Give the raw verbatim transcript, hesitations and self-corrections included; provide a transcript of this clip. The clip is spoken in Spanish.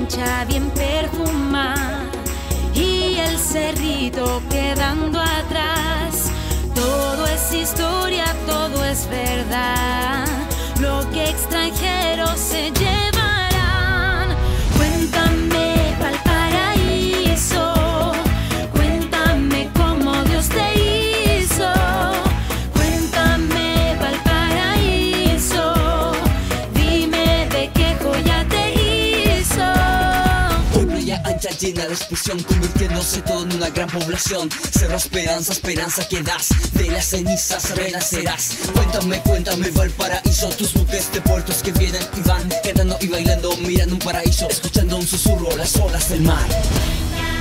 ancha bien perfumada y el cerrito quedando atrás. Todo es historia, todo es verdad, lo que extranjeros se llevarán. Cuéntame Valparaíso, cuéntame cómo Dios te hizo. Cuéntame Valparaíso, dime de qué joya te hizo. Hoy playa ancha llena de expresión, convirtiéndose todo en una gran población. Cerro esperanza, esperanza que das, de las cenizas renacerás. Cuéntame, cuéntame Valparaíso, tus buques de puertos que vienen y van, cantando y bailando, mirando un paraíso, escuchando un susurro, las olas del mar.